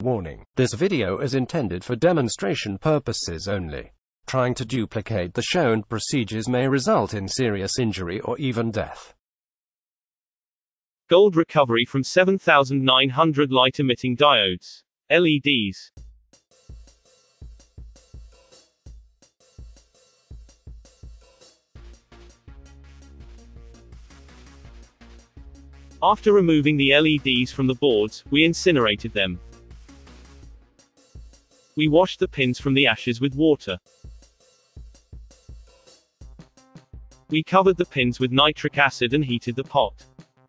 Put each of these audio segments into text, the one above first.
warning. This video is intended for demonstration purposes only. Trying to duplicate the shown procedures may result in serious injury or even death. Gold recovery from 7,900 light-emitting diodes, LEDs. After removing the LEDs from the boards, we incinerated them. We washed the pins from the ashes with water. We covered the pins with nitric acid and heated the pot.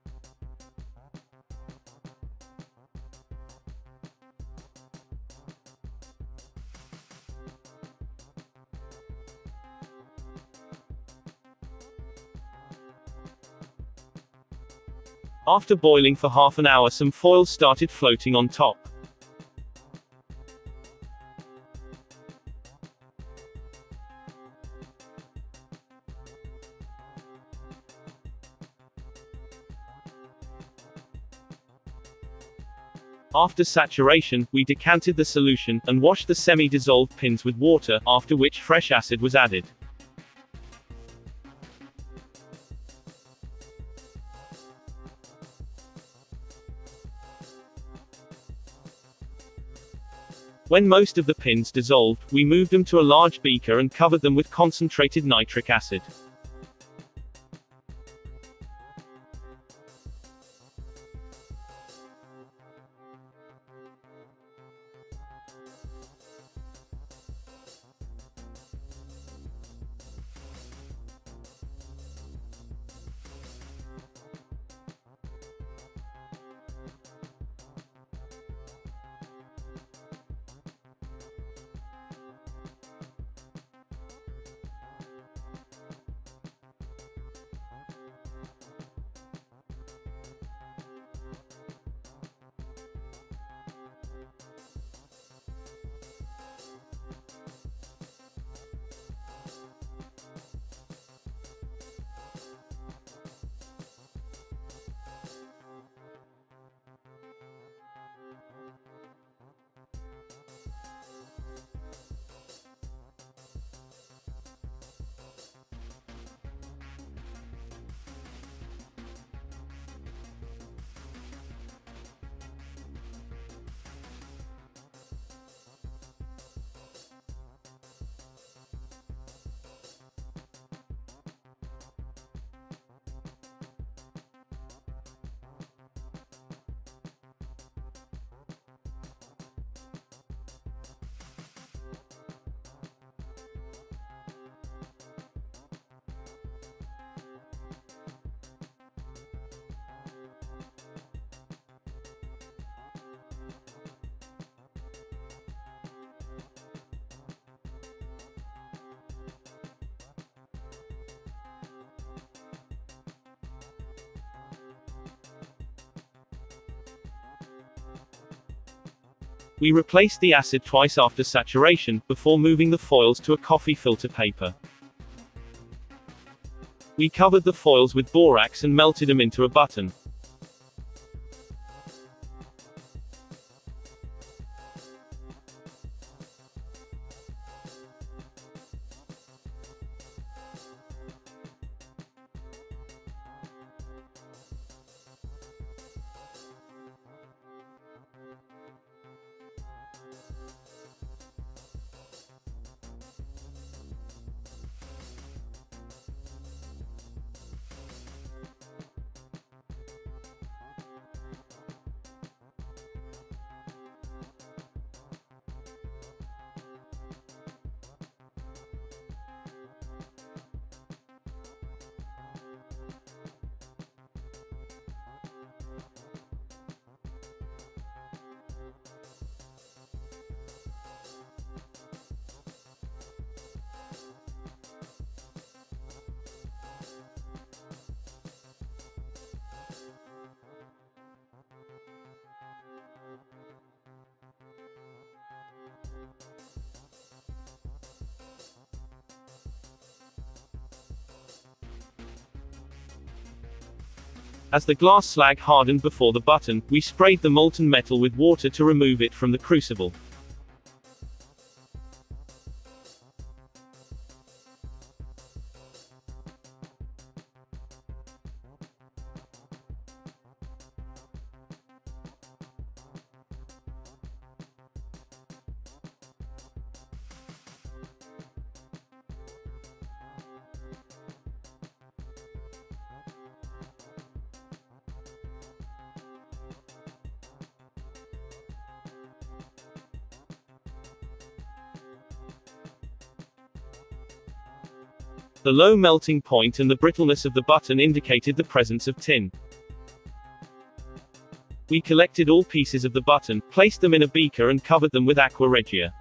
After boiling for half an hour, some foils started floating on top. After saturation, we decanted the solution, and washed the semi-dissolved pins with water, after which fresh acid was added. When most of the pins dissolved, we moved them to a large beaker and covered them with concentrated nitric acid. We replaced the acid twice after saturation, before moving the foils to a coffee filter paper. We covered the foils with borax and melted them into a button. As the glass slag hardened before the button, we sprayed the molten metal with water to remove it from the crucible. The low melting point and the brittleness of the button indicated the presence of tin. We collected all pieces of the button, placed them in a beaker and covered them with aqua regia.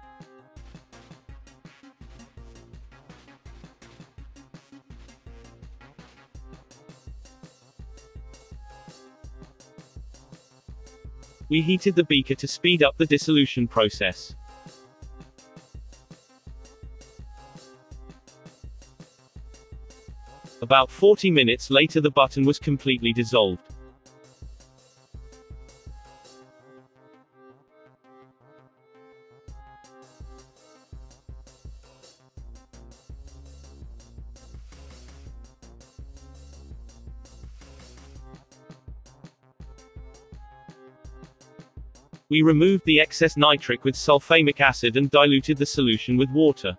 We heated the beaker to speed up the dissolution process. About 40 minutes later the button was completely dissolved. We removed the excess nitric with sulfamic acid and diluted the solution with water.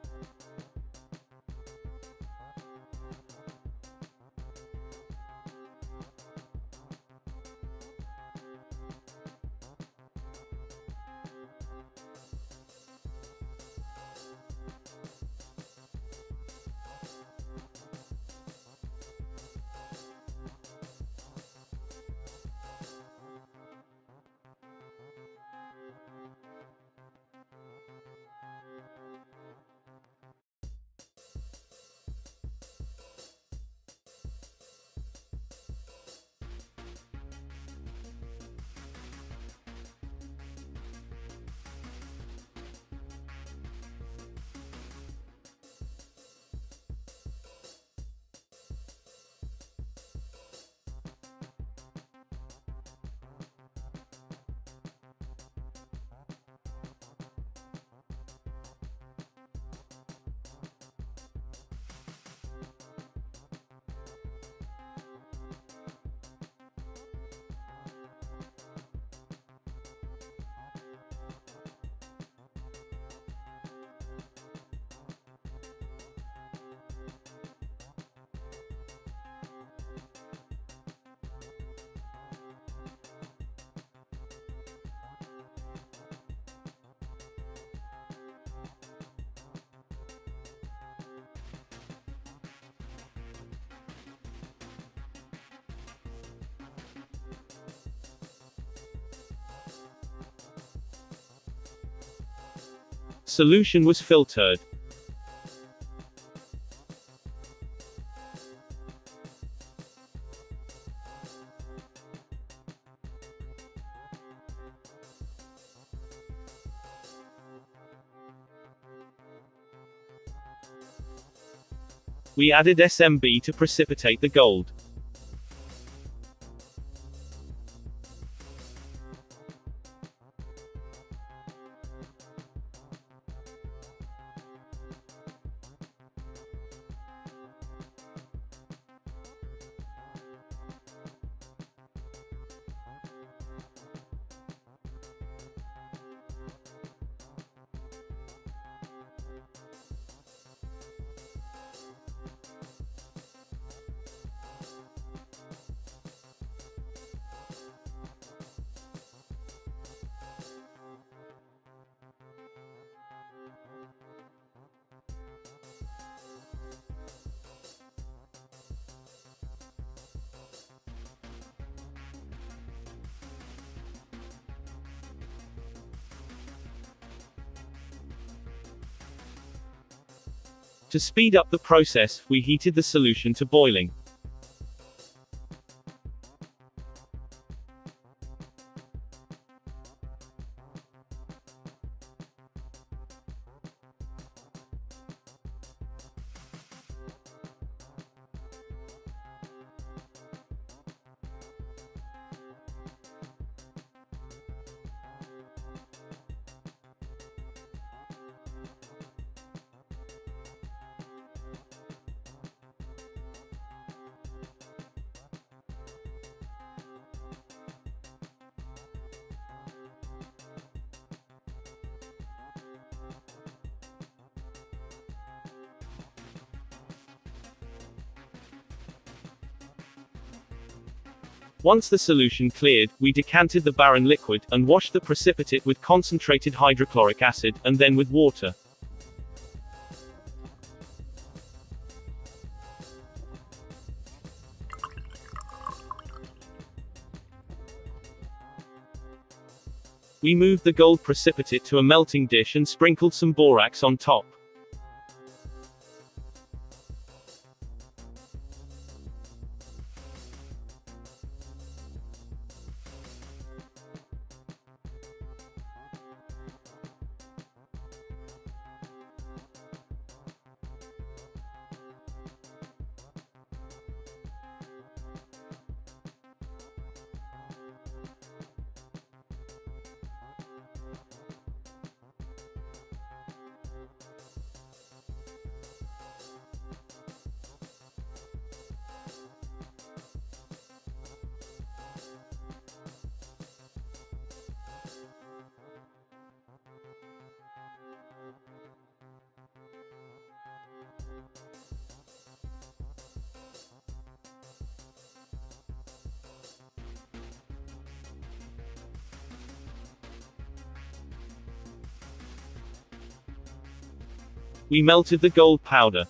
Solution was filtered. We added SMB to precipitate the gold. To speed up the process, we heated the solution to boiling. Once the solution cleared, we decanted the barren liquid, and washed the precipitate with concentrated hydrochloric acid, and then with water. We moved the gold precipitate to a melting dish and sprinkled some borax on top. We melted the gold powder.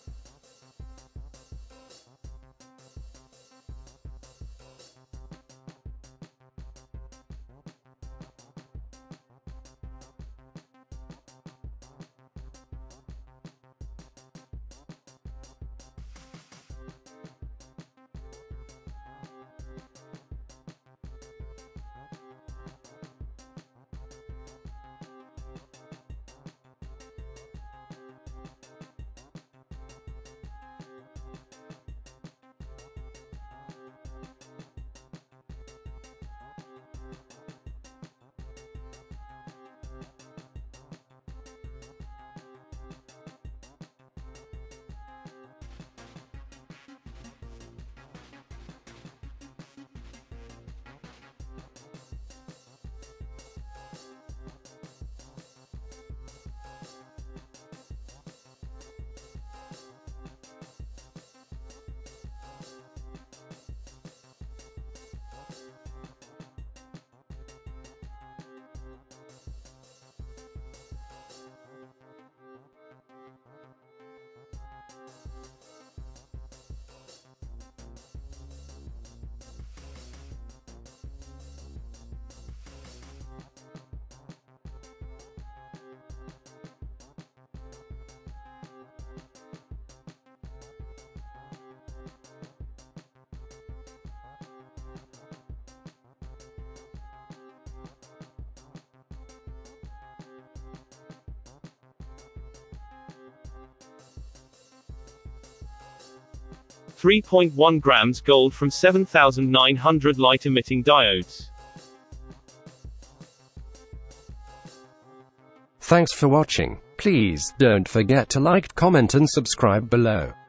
.1 grams gold from 7,900 light emitting diodes. Thanks for watching. Please don't forget to like, comment and subscribe below.